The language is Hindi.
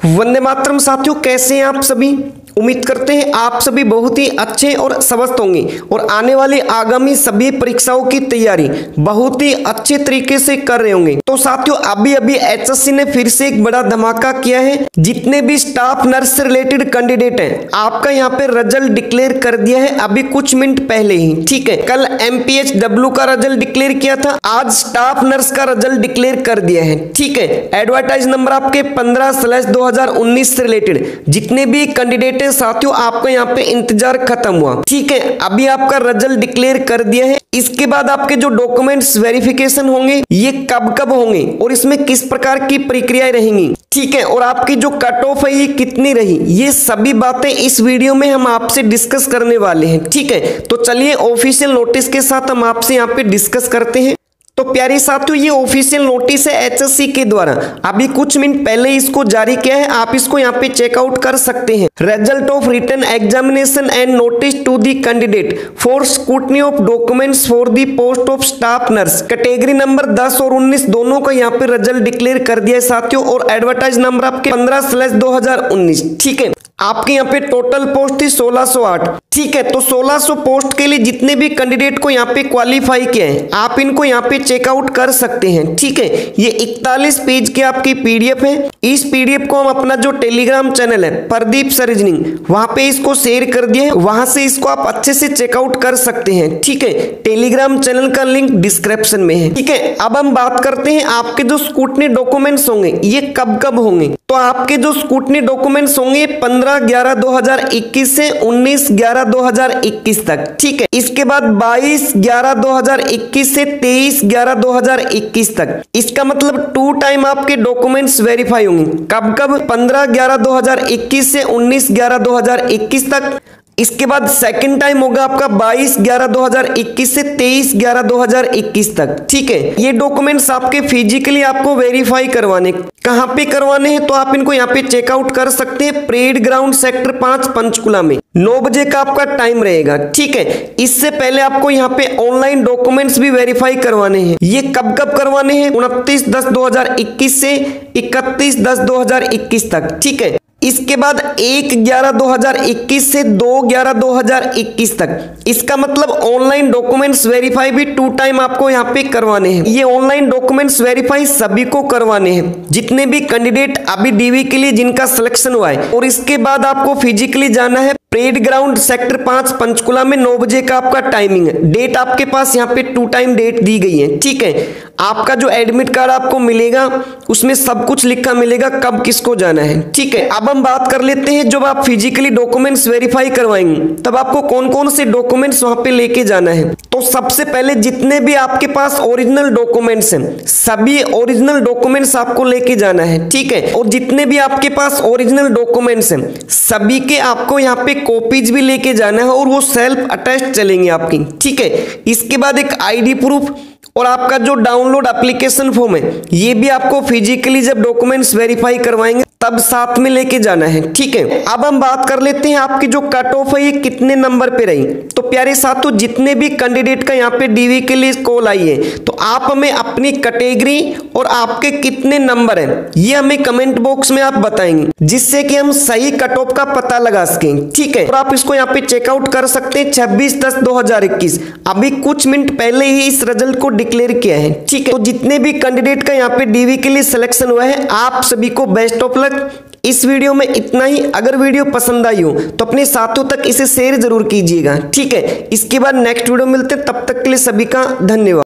वंदे मातरम साथियों, कैसे हैं आप सभी। उम्मीद करते हैं आप सभी बहुत ही अच्छे और स्वस्थ होंगे और आने वाली आगामी सभी परीक्षाओं की तैयारी बहुत ही अच्छे तरीके से कर रहे होंगे। तो साथियों, अभी अभी एचएससी ने फिर से एक बड़ा धमाका किया है। जितने भी स्टाफ नर्स से रिलेटेड कैंडिडेट हैं, आपका यहाँ पे रिजल्ट डिक्लेयर कर दिया है अभी कुछ मिनट पहले ही। ठीक है, कल MPHW का रिजल्ट डिक्लेयर किया था, आज स्टाफ नर्स का रिजल्ट डिक्लेयर कर दिया है। ठीक है, एडवर्टाइज नंबर आपके 15/2019 से रिलेटेड जितने भी कैंडिडेट साथियों, आपका यहाँ पे इंतजार खत्म हुआ। ठीक है, अभी आपका रिजल्ट डिक्लेयर कर दिया है। इसके बाद आपके जो डॉक्यूमेंट्स वेरिफिकेशन होंगे ये कब कब होंगे और इसमें किस प्रकार की प्रक्रियाएं रहेंगी, ठीक है, और आपकी जो कट ऑफ है ये कितनी रही, ये सभी बातें इस वीडियो में हम आपसे डिस्कस करने वाले हैं। ठीक है, तो चलिए ऑफिशियल नोटिस के साथ हम आपसे यहाँ पे डिस्कस करते हैं। तो प्यारे साथियों, ये ऑफिशियल नोटिस है एचएससी के द्वारा, अभी कुछ मिनट पहले इसको जारी किया है। आप इसको यहाँ पे चेकआउट कर सकते हैं। Result of written examination and notice to the candidate for scrutiny of documents for the post of staff nurse, category number 10 और 19 दोनों का यहाँ पे रिजल्ट डिक्लेयर कर दिया है साथियों। और एडवर्टाइज नंबर आपके 15/2019। ठीक है, आपके यहाँ पे टोटल पोस्ट थी 1608। ठीक है, तो 1600 पोस्ट के लिए जितने भी कैंडिडेट को यहाँ पे क्वालिफाई किया है, आप इनको यहाँ पे चेकआउट कर सकते हैं। ठीक है, ये 41 पेज की आपकी PDF है। इस PDF को हम अपना जो टेलीग्राम चैनल है प्रदीप सर्जनिंग, वहां पे इसको शेयर कर दिया है, वहां से इसको आप अच्छे से चेकआउट कर सकते हैं। ठीक है, टेलीग्राम चैनल का लिंक डिस्क्रिप्शन में है। ठीक है, अब हम बात करते हैं आपके जो स्क्रूटनी डॉक्यूमेंट्स होंगे ये कब कब होंगे। तो आपके जो स्क्रूटनी डॉक्यूमेंट्स होंगे 15/11/2021 से 19/11/2021 तक। ठीक है, इसके बाद 22/11/2021 से 23/11/2021 तक। इसका मतलब 2 टाइम आपके डॉक्यूमेंट्स वेरीफाई होंगे। कब कब? 15/11/2021 से 19/11/2021 तक। इसके बाद सेकंड टाइम होगा आपका 22/11/2021 से 23/11/2021 तक। ठीक है, ये डॉक्यूमेंट्स आपके फिजिकली आपको वेरीफाई करवाने, कहां पे करवाने हैं तो आप इनको यहाँ पे चेकआउट कर सकते हैं। परेड ग्राउंड सेक्टर 5 पंचकुला में 9 बजे का आपका टाइम रहेगा। ठीक है, इससे पहले आपको यहाँ पे ऑनलाइन डॉक्यूमेंट्स भी वेरीफाई करवाने हैं। ये कब कब करवाने हैं? 29/10/2021 से 31/10/2021 तक। ठीक है, इसके बाद 1/11/2021 से 2/11/2021 तक। इसका मतलब ऑनलाइन डॉक्यूमेंट्स वेरीफाई भी 2 टाइम आपको यहाँ पे करवाने हैं। ये ऑनलाइन डॉक्यूमेंट्स वेरीफाई सभी को करवाने हैं, जितने भी कैंडिडेट अभी DV के लिए जिनका सिलेक्शन हुआ है। और इसके बाद आपको फिजिकली जाना है परेड ग्राउंड सेक्टर 5 पंचकुला में 9 बजे का आपका टाइमिंग है। डेट आपके पास यहाँ पे 2 टाइम डेट दी गई है। ठीक है, आपका जो एडमिट कार्ड आपको मिलेगा उसमें सब कुछ लिखा मिलेगा कब किसको जाना है। ठीक है, अब हम बात कर लेते हैं जब आप फिजिकली डॉक्यूमेंट्स वेरीफाई करवाएंगे तब आपको कौन कौन से डॉक्यूमेंट्स वहां पे लेके जाना है। तो सबसे पहले जितने भी आपके पास ओरिजिनल डॉक्यूमेंट्स हैं, सभी ओरिजिनल डॉक्यूमेंट्स आपको लेके जाना है। ठीक है, और जितने भी आपके पास ओरिजिनल डॉक्यूमेंट्स हैं सभी के आपको यहाँ पे कॉपीज भी लेके जाना है और वो सेल्फ अटेस्ट चलेंगे आपकी। ठीक है, इसके बाद एक ID प्रूफ और आपका जो डाउनलोड एप्लीकेशन फॉर्म है ये भी आपको फिजिकली जब डॉक्यूमेंट्स वेरीफाई करवाएंगे तब साथ में लेके जाना है। ठीक है, अब हम बात कर लेते हैं आपकी जो कट ऑफ है ये कितने नंबर पे रही। तो प्यारे साथियों, जितने भी कैंडिडेट का यहाँ पे DV के लिए कॉल आई है तो आप हमें अपनी कैटेगरी और आपके कितने नंबर हैं ये हमें कमेंट बॉक्स में आप बताएंगे, जिससे कि हम सही कट ऑफ का पता लगा सकें। ठीक है, और आप इसको यहाँ पे चेकआउट कर सकते हैं 26/10/2021, अभी कुछ मिनट पहले ही इस रिजल्ट को डिक्लेयर किया है। ठीक है, तो जितने भी कैंडिडेट का यहाँ पे DV के लिए सिलेक्शन हुआ है आप सभी को बेस्ट ऑफ लक। इस वीडियो में इतना ही। अगर वीडियो पसंद आई हो तो अपने साथियों तक इसे शेयर जरूर कीजिएगा। ठीक है, इसके बाद नेक्स्ट वीडियो मिलते हैं, तब तक के लिए सभी का धन्यवाद।